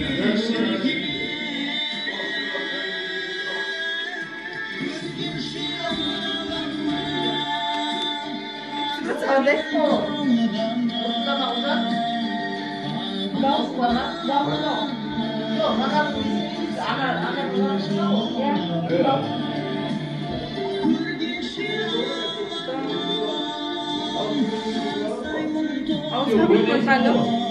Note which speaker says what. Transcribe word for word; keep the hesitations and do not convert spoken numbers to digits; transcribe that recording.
Speaker 1: Adesso la pausa? No, guarda, no, no. No, ma la Anna, Anna non la